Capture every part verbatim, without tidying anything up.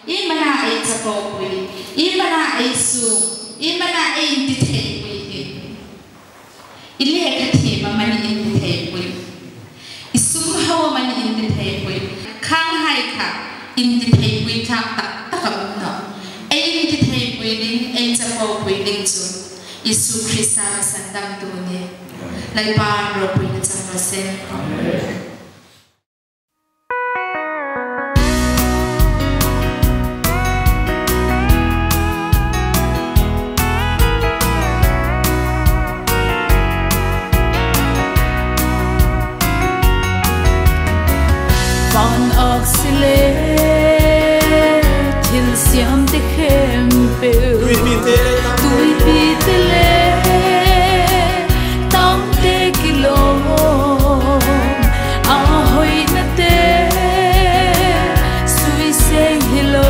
in mana ai chapo pui in mana ai su in mana ai ti thei pui ile ka thi ma mani in ti thei pui isum hawa mani in ti thei pui khang hai kha in ti thei pui thak tak tak no ai in ti thei pui ding ai chapo pui ding chu Isu Krista sandam tu ni lai pan ro pui na chang se amen. Van oxile til siam te kempe tui pitele tang te kilom a hoi na te sui seng hello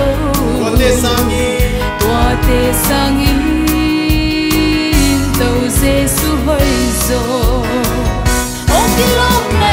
tua te sangi tau se su hoi zo o kilom na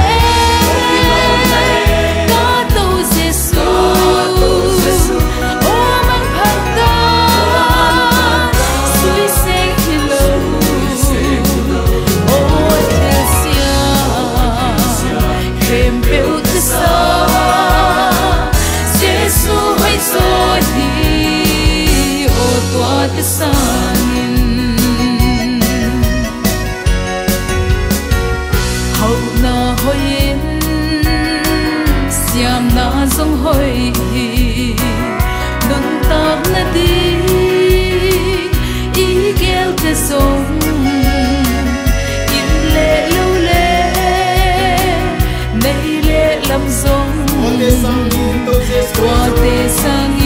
sông hồi đừng tạm na đi ý kêu te sông in lệ lâu lệ nay lệ làm sông qua te sang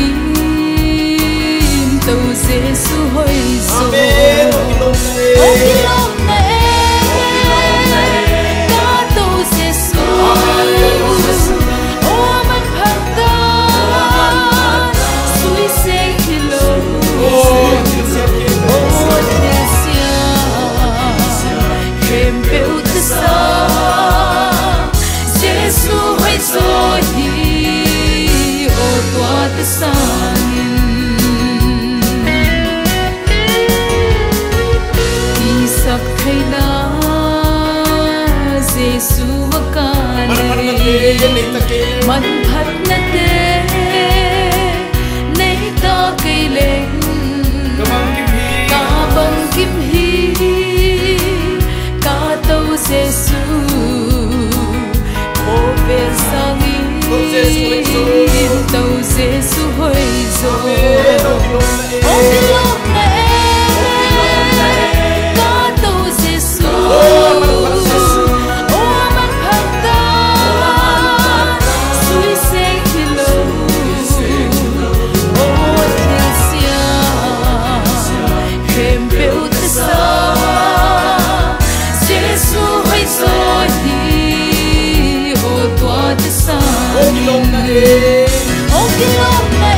in tàu Giêsu hồi rồi man phat na te nei ta cây lên ca băng kim hi ca tâu Giêsu ô về sang in tâu Giêsu hồi rồi ô kilom na ca tâu Giêsu oh kilom na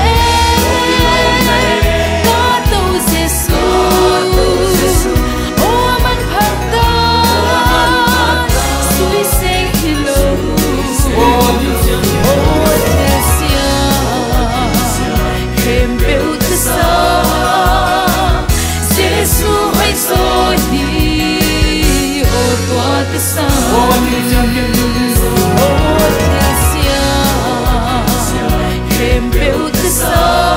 ca tâu Giêsu oh man phat ta sui seng hello oh te sia khem beu te sa Giêsu hoi so hi oh tua te sa oh te sia khem beu te sa